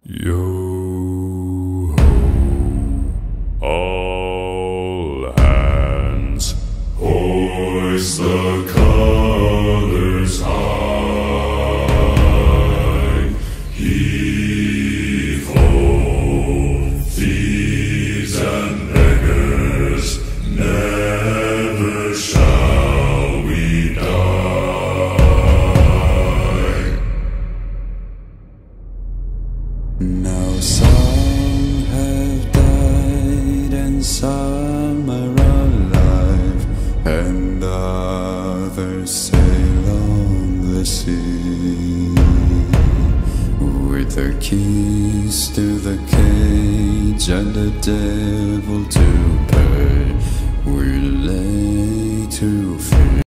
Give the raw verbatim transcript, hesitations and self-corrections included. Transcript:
Yo ho, all hands, hoist the colors high. Heave ho, thieves and beggars, never shall we die. Now some have died and some are alive, and others sail on the sea. With the keys to the cage and the devil to pay, we lay to fear.